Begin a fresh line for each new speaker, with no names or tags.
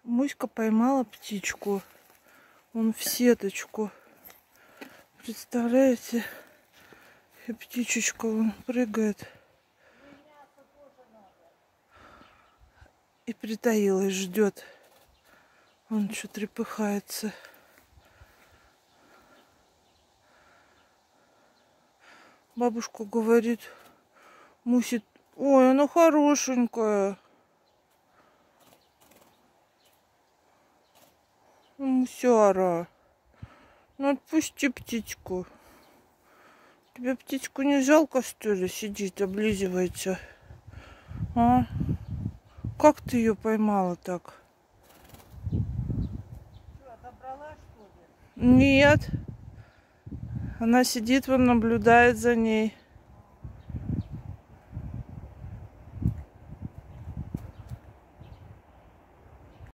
Муська поймала птичку. Он в сеточку. Представляете? И птичечка вон прыгает. И притаилась, ждет. Он что трепыхается. Бабушка говорит, Муси, ой, она хорошенькая. Мусяра, ну отпусти птичку. Тебе птичку не жалко, что ли, сидит, облизывается? А? Как ты ее поймала так?
Что, отобрала, что ли?
Нет. Она сидит, вон наблюдает за ней.